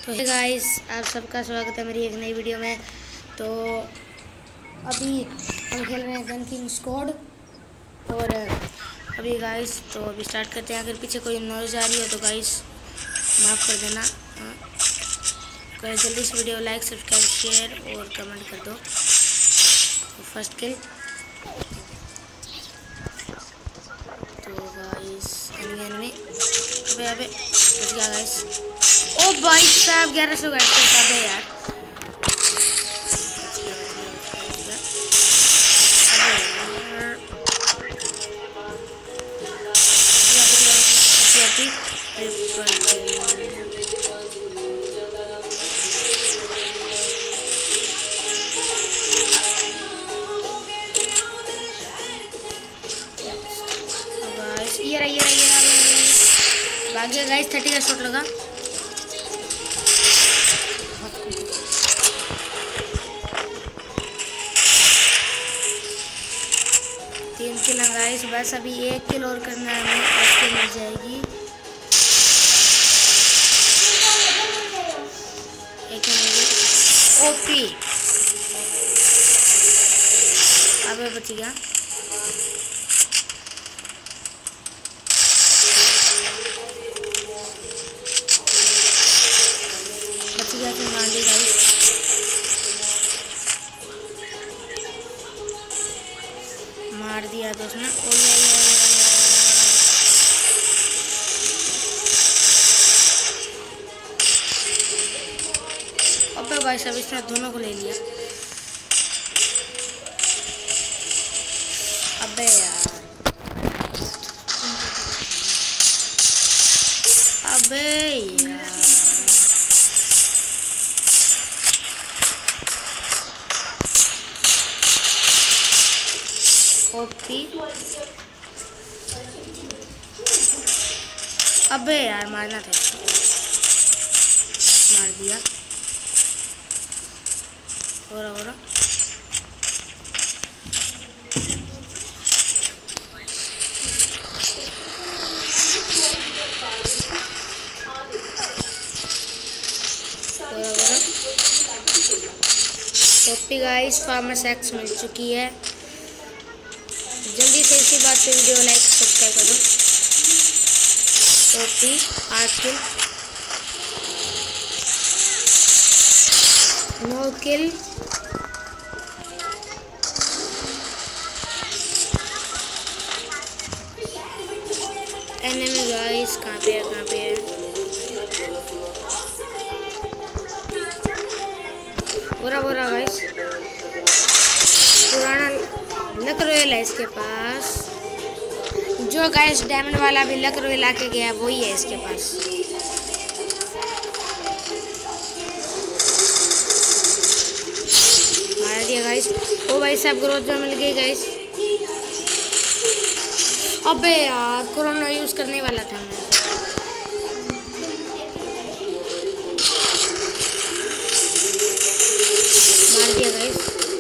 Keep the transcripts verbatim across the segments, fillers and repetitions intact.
तो hey guys, आप सबका स्वागत है मेरी एक नई वीडियो में। तो अभी हम खेल रहे हैं गन किंग स्क्वाड। और अभी गाइस तो अभी स्टार्ट करते हैं। अगर पीछे कोई नॉइज़ आ रही हो तो गाइस माफ़ कर देना। हाँ, जल्दी से वीडियो लाइक सब्सक्राइब शेयर और कमेंट कर दो। तो फर्स्ट किल। तो गाइस एनिमी अबे अबे बच गया गाइस। ओ भाई साहब ग्यारह सौ घंटे का यार। ये रहा ये रहा ये रहा भाग गया गाइस। थर्टी का शॉट लगा। तीन किल गाइस, बस अभी एक किल और करना है हमें, एक किल मिल जाएगी। एक किल ओपी अबे बच गया। बच गया फिर मार दी गाइस। मार दिया तो उसने। अबे भाई साहब इसने दोनों को ले लिया। अबे यार अबे यार ओपी। अबे यार मारना था, मार दिया। हो रहा हो रहा ओपी गाइस। फार्मर सेक्स मिल चुकी है। जल्दी से इसी बात पे वीडियो लाइक सब्सक्राइब कर दो। ओपी आठ kill, no kill. Enemy guys कहाँ पे है कहाँ पे है? बुरा बुरा गाइस, पुराना लक रॉयल है इसके पास। जो गाइस डायमंड वाला भी लक रॉयल आके गया वही है इसके पास। मार दिया गाइस। ओ भाई साहब ग्रोथ जो मिल गई गाइस। अबे यार कोरोना यूज करने वाला था मैं। मार दिया गाइस।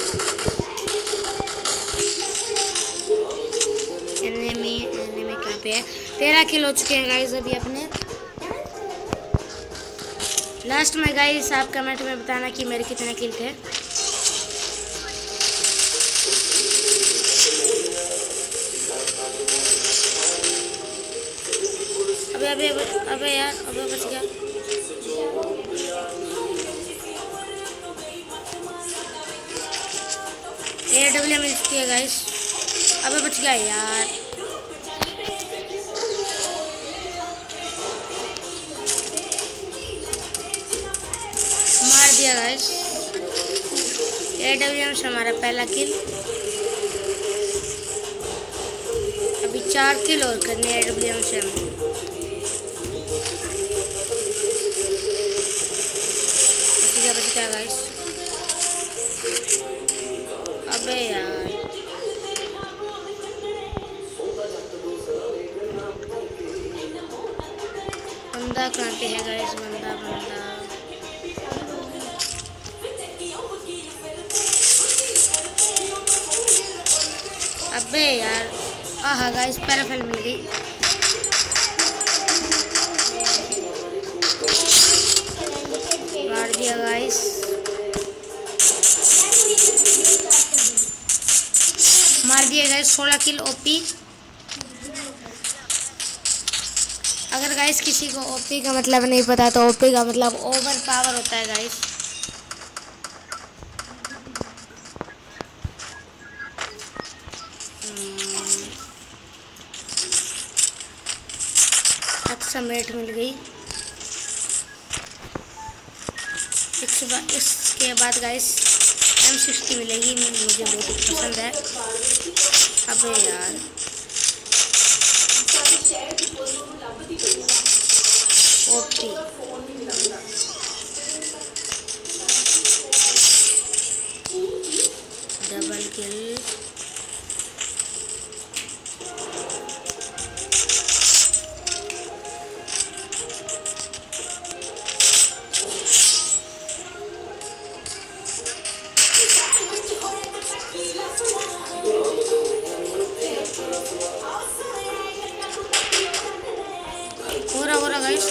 एनिमी एनिमी कहाँ पे है? तेरह किल हो चुके हैं गाइस अभी अपने। लास्ट में गाइस आप कमेंट में बताना कि मेरे कितने किल थे। अबे अबे अबे अबे यार अबे बच गया। ए डब्ल्यू मिल चुकी है गाइस। अबे बच गया यार। मार दिया गाइस। ए डब्ल्यू से हमारा पहला किल। अभी चार किल और करने ए डब्ल्यू से हमें। बच गया गाइस। अबे यार बंदा कहाँ पे है गाइस? बंदा बंदा अबे यार आहा गाइस पैराफेल मिल गई। सोलह किल ओपी। अगर गाइस किसी को ओपी का मतलब नहीं पता तो ओपी का मतलब ओवर पावर होता है गाइस। अच्छा मेट मिल गई। इसके बाद इसके बाद गाइस एम सिक्सटी मिलेगी, मुझे बहुत पसंद है। अबे यार ओपी डबल किल। हो रहा हो रहा गाइस,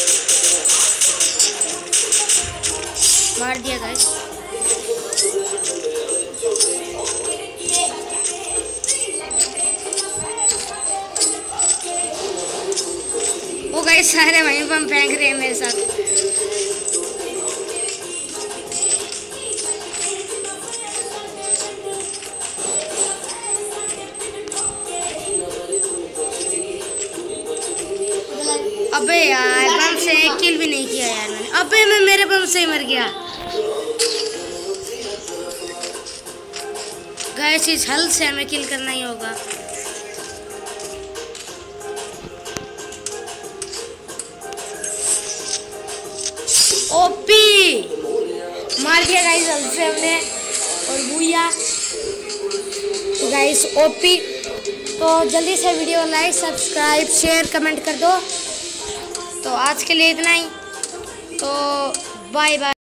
मार दिया गाइस। वो गाइस सारे वहीं पर फेंक रहे हैं मेरे साथ। अबे यार बम से एक किल भी नहीं किया यार मैंने। अबे मैं मेरे बम से ही मर गया गाइस। इस हल से हमें किल करना ही होगा। ओपी मार दिया गाइस हल से हमने, और बुया गाइस ओपी। तो जल्दी से video like subscribe share comment कर दो। तो आज के लिए इतना ही, तो बाय बाय।